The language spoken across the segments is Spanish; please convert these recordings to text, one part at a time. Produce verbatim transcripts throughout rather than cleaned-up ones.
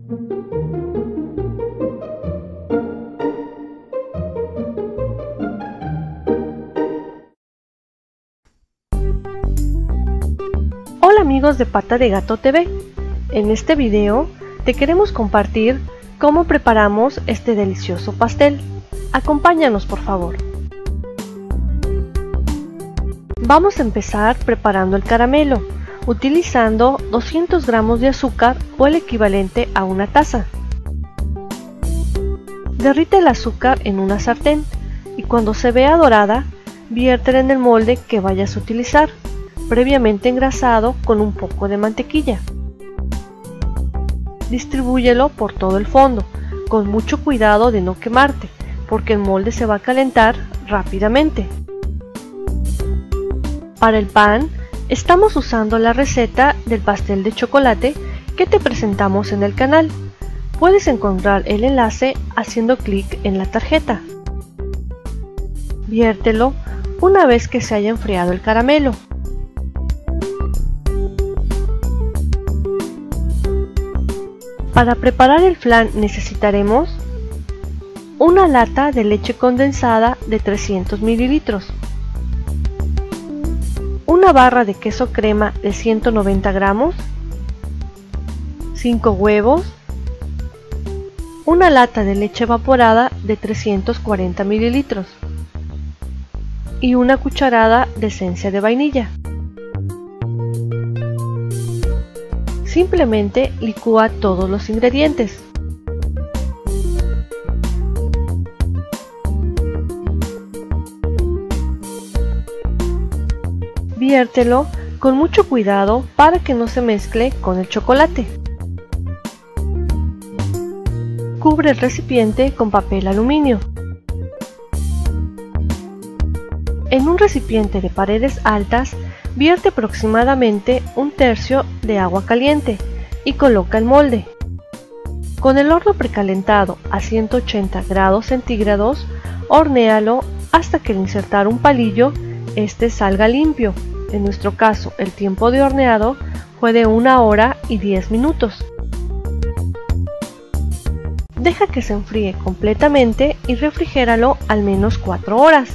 Hola amigos de Pata de Gato T V, en este video te queremos compartir cómo preparamos este delicioso pastel. Acompáñanos por favor. Vamos a empezar preparando el caramelo, utilizando doscientos gramos de azúcar o el equivalente a una taza. Derrite el azúcar en una sartén y cuando se vea dorada, viértela en el molde que vayas a utilizar, previamente engrasado con un poco de mantequilla. Distribúyelo por todo el fondo, con mucho cuidado de no quemarte, porque el molde se va a calentar rápidamente. Para el pan, estamos usando la receta del pastel de chocolate que te presentamos en el canal. Puedes encontrar el enlace haciendo clic en la tarjeta. Viértelo una vez que se haya enfriado el caramelo. Para preparar el flan necesitaremos una lata de leche condensada de trescientos mililitros, una barra de queso crema de ciento noventa gramos, cinco huevos, una lata de leche evaporada de trescientos cuarenta mililitros y una cucharada de esencia de vainilla. Simplemente licúa todos los ingredientes. Viértelo con mucho cuidado para que no se mezcle con el chocolate. Cubre el recipiente con papel aluminio. En un recipiente de paredes altas, vierte aproximadamente un tercio de agua caliente y coloca el molde. Con el horno precalentado a ciento ochenta grados centígrados, hornéalo hasta que al insertar un palillo, este salga limpio. En nuestro caso, el tiempo de horneado fue de una hora y diez minutos. Deja que se enfríe completamente y refrigéralo al menos cuatro horas.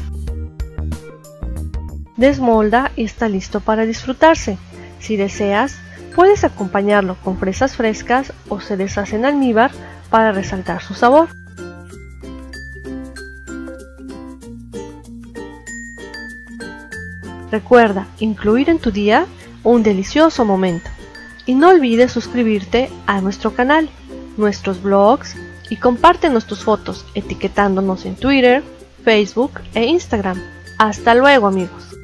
Desmolda y está listo para disfrutarse. Si deseas, puedes acompañarlo con fresas frescas o se deshace en almíbar para resaltar su sabor. Recuerda incluir en tu día un delicioso momento. Y no olvides suscribirte a nuestro canal, nuestros blogs y compártenos tus fotos etiquetándonos en Twitter, Facebook e Instagram. Hasta luego amigos.